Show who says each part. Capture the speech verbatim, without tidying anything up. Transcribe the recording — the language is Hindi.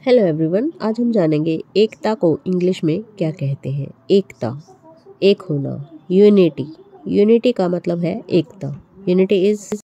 Speaker 1: हेलो एवरीवन, आज हम जानेंगे एकता को इंग्लिश में क्या कहते हैं। एकता, एक होना। यूनिटी, यूनिटी का मतलब है एकता। Unity is